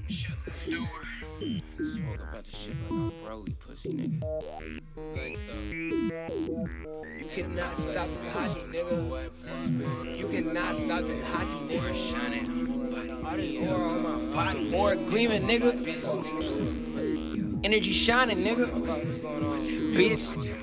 Smoke about the shit like I'm Broly, pussy nigga. Gangsta. You cannot stop this hockey, nigga. You cannot stop this hockey, nigga. All this aura on my body, aura gleaming, nigga. Energy shining, nigga. Bitch.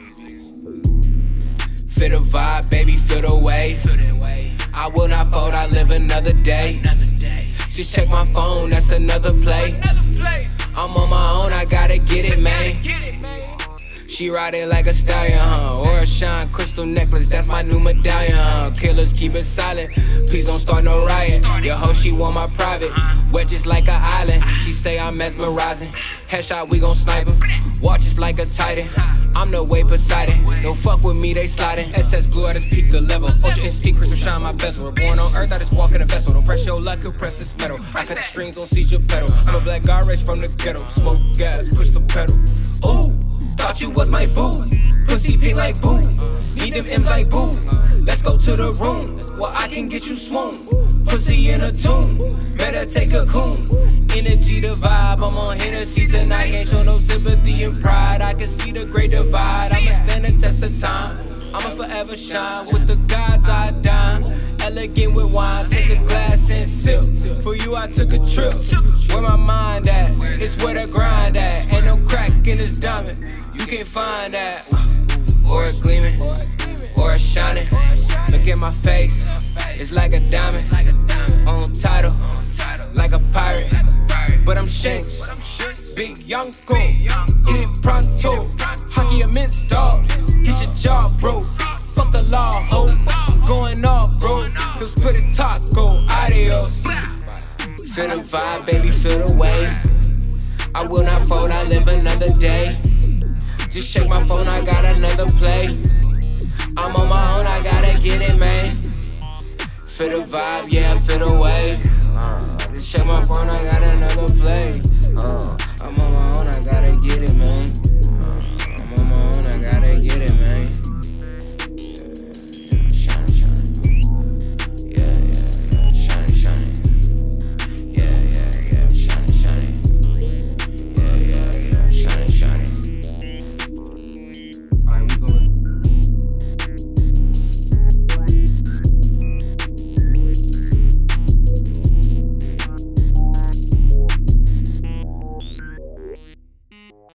Feel the vibe, baby, feel the wave. I will not fold, I live another day. Just check my phone, that's another play. I'm on my own, I gotta get it, man. She riding like a stallion, huh? Or a shine crystal necklace, that's my new medallion, huh? Killers keep it silent, please don't start no riot. Your hoe, she want my private, wet just like an island. She say I'm mesmerizing, headshot, we gon' snipe her. Watch us like a titan, I'm the way Poseidon. Don't fuck with me, they sliding. SS blue, I just peak the level. Ocean instinct, crystal shine my bezel. We're born on earth, I just walk in a vessel. Don't press your luck, you'll press this metal. I cut the strings, don't seize your pedal. I'm a black guy raised from the ghetto. Smoke gas, push the pedal. Ooh, thought you was my boo. Pussy pink like boo. Need them M's like boo. Let's go to the room, well I can get you swoon. Pussy in a tune, better take a coon. Energy the vibe, I'm on Hennessy tonight. Ain't show no sympathy and pride. I can see the great divide. I'ma stand the test of time. I'ma forever shine. With the gods I dine. Elegant with wine, take a glass and sip. For you I took a trip. Where my mind at? It's where the grind at. Ain't no crack in this diamond, you can't find that. Or it gleaming, or it shining. Look at my face, it's like a diamond. On title, like a pirate. But I'm Shanks, big Yonko, get it pronto. Hockey a mince dog, get your jaw broke. Fuck the law, ho, I'm going off, bro. Cause put his taco, adios. Feel the vibe, baby, feel the wave. I will not fold, I live another day. Just check my phone, I got another play. I'm on my own, I gotta get it, man. Feel the vibe, yeah, feel the wave. Just check my phone, I got another play. I'm on my own, I gotta get it, man.